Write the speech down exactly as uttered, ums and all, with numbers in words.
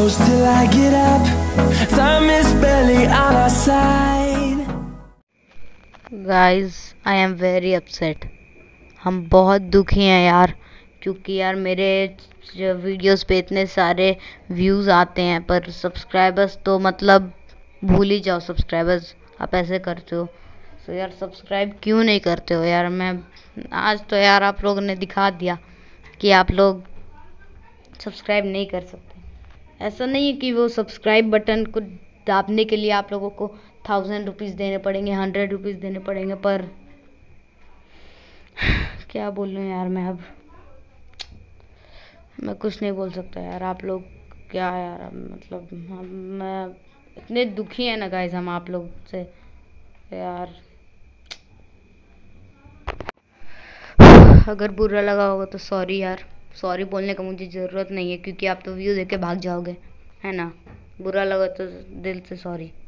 close till I get up. Time is barely on our side. Guys I am very upset. हम बहुत दुखी हैं यार, क्योंकि यार मेरे वीडियोस पे इतने सारे व्यूज़ आते हैं, पर सब्सक्राइबर्स तो मतलब भूल ही जाओ। सब्सक्राइबर्स आप ऐसे करते हो तो यार सब्सक्राइब क्यों नहीं करते हो यार। मैं आज तो यार आप लोगों ने दिखा दिया कि आप लोग सब्सक्राइब नहीं कर सकते। ऐसा नहीं है कि वो सब्सक्राइब बटन को दाबने के लिए आप लोगों को थाउजेंड रुपीज़ देने पड़ेंगे, हंड्रेड रुपीज़ देने पड़ेंगे, पर क्या बोलूँ यार। मैं अब मैं कुछ नहीं बोल सकता यार। आप लोग क्या यार, अब मतलब हम मैं इतने दुखी हैं ना गाइस हम आप लोग से यार। अगर बुरा लगा होगा तो सॉरी यार। सॉरी बोलने का मुझे ज़रूरत नहीं है, क्योंकि आप तो व्यू देख के भाग जाओगे, है ना। बुरा लगा तो दिल से सॉरी।